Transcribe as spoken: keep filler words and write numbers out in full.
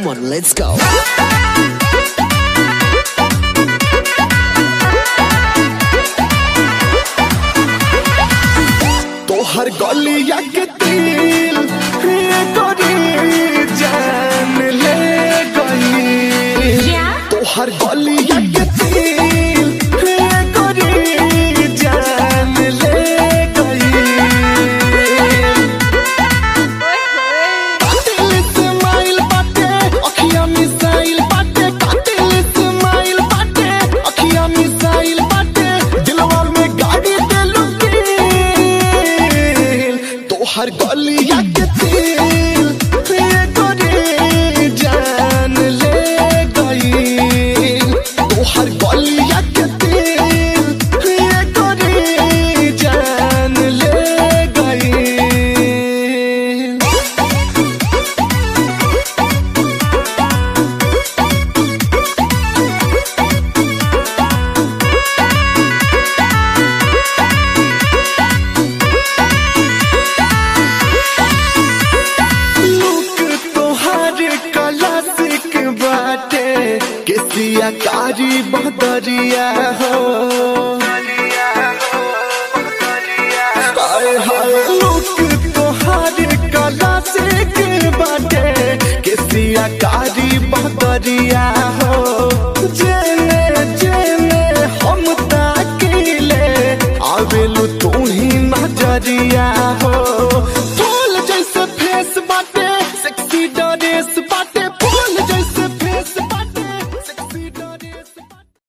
Come on, let's go. तोहर गलिया के दिल ये गोरी जान ले गई। तोहर गलिया के दिल ये गोरी जान ले गई। कातिल स्माइल बाटे अखियां मिसाइल बाटे, कातिल स्माइल बाटे अखियां मिसाइल बाटे, दिलवा में गाड़ी दे लुकी। तोहर गलिया के दिल ये गोरी जान ले गई। तोहर गलिया के दिल ये गोरी जान ले गई। केसिया कारी बदरिया हो, हाय हाय लुक तोहार कला से के बाटे। केसिया कारी बदरिया